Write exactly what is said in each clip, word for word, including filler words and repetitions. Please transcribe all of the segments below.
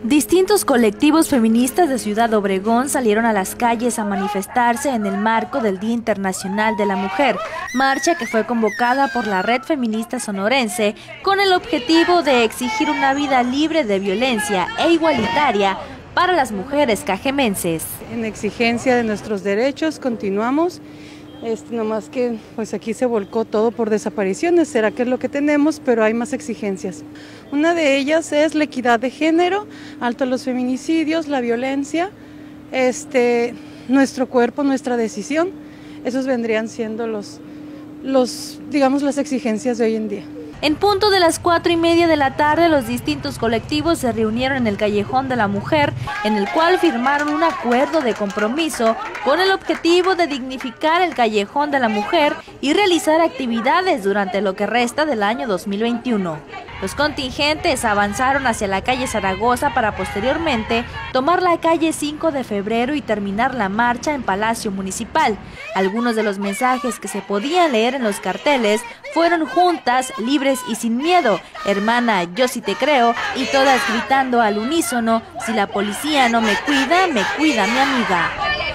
Distintos colectivos feministas de Ciudad Obregón salieron a las calles a manifestarse en el marco del Día Internacional de la Mujer, marcha que fue convocada por la Red Feminista Sonorense con el objetivo de exigir una vida libre de violencia e igualitaria para las mujeres cajemenses. En exigencia de nuestros derechos continuamos, este, nomás que pues aquí se volcó todo por desapariciones, será que es lo que tenemos, pero hay más exigencias. Una de ellas es la equidad de género, alto a los feminicidios, la violencia, este, nuestro cuerpo, nuestra decisión, esos vendrían siendo los, los, digamos, las exigencias de hoy en día. En punto de las cuatro y media de la tarde, los distintos colectivos se reunieron en el Callejón de la Mujer, en el cual firmaron un acuerdo de compromiso con el objetivo de dignificar el Callejón de la Mujer y realizar actividades durante lo que resta del año dos mil veintiuno. Los contingentes avanzaron hacia la calle Zaragoza para posteriormente tomar la calle cinco de febrero y terminar la marcha en Palacio Municipal. Algunos de los mensajes que se podían leer en los carteles fueron juntas, libres y sin miedo, hermana, yo sí te creo, y todas gritando al unísono, si la policía no me cuida, me cuida mi amiga.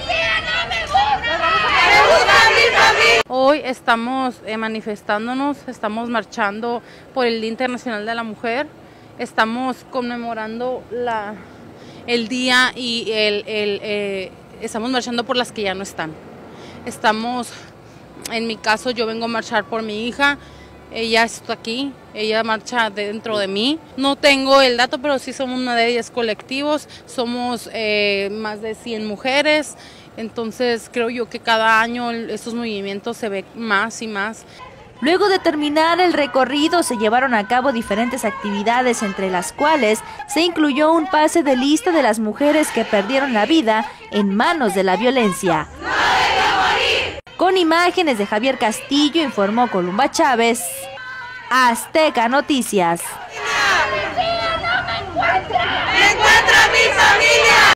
Hoy estamos eh, manifestándonos, estamos marchando por el Día Internacional de la Mujer, estamos conmemorando la, el día y el, el, eh, estamos marchando por las que ya no están. Estamos, en mi caso, yo vengo a marchar por mi hija, ella está aquí, ella marcha dentro de mí. No tengo el dato, pero sí somos una de diez colectivos, somos eh, más de cien mujeres. Entonces creo yo que cada año estos movimientos se ven más y más. Luego de terminar el recorrido se llevaron a cabo diferentes actividades, entre las cuales se incluyó un pase de lista de las mujeres que perdieron la vida en manos de la violencia. ¡No debe morir! Con imágenes de Javier Castillo, informó Columba Chávez, Azteca Noticias. ¡No me encuentra! ¡Me encuentra mi familia!